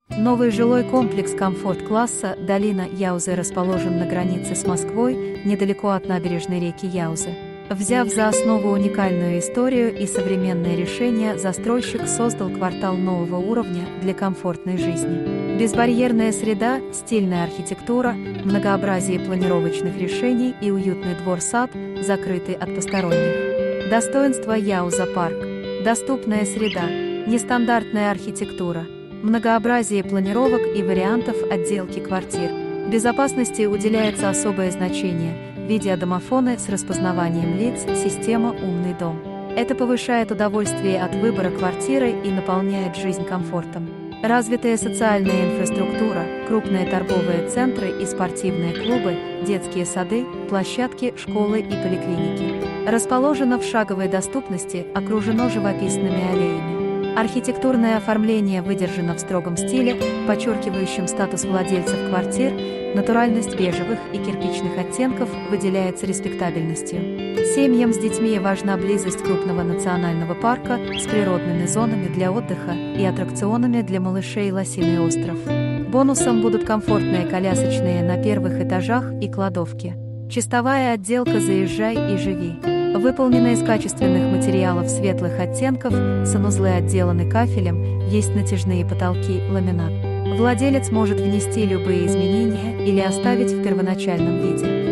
Новый жилой комплекс комфорт-класса «Долина Яузы» расположен на границе с Москвой, недалеко от набережной реки Яузы. Взяв за основу уникальную историю и современные решения, застройщик создал квартал нового уровня для комфортной жизни. Безбарьерная среда, стильная архитектура, многообразие планировочных решений и уютный двор-сад, закрытый от посторонних. Достоинства Яуза парк. Доступная среда, нестандартная архитектура, многообразие планировок и вариантов отделки квартир. Безопасности уделяется особое значение. Видеодомофоны с распознаванием лиц, система «Умный дом». Это повышает удовольствие от выбора квартиры и наполняет жизнь комфортом. Развитая социальная инфраструктура, крупные торговые центры и спортивные клубы, детские сады, площадки, школы и поликлиники. Расположено в шаговой доступности, окружено живописными аллеями. Архитектурное оформление выдержано в строгом стиле, подчеркивающем статус владельцев квартир, натуральность бежевых и кирпичных оттенков выделяется респектабельностью. Семьям с детьми важна близость крупного национального парка с природными зонами для отдыха и аттракционами для малышей «Лосиный остров». Бонусом будут комфортные колясочные на первых этажах и кладовки. Чистовая отделка «Заезжай и живи». Выполнена из качественных материалов светлых оттенков, санузлы отделаны кафелем, есть натяжные потолки, ламинат. Владелец может внести любые изменения или оставить в первоначальном виде.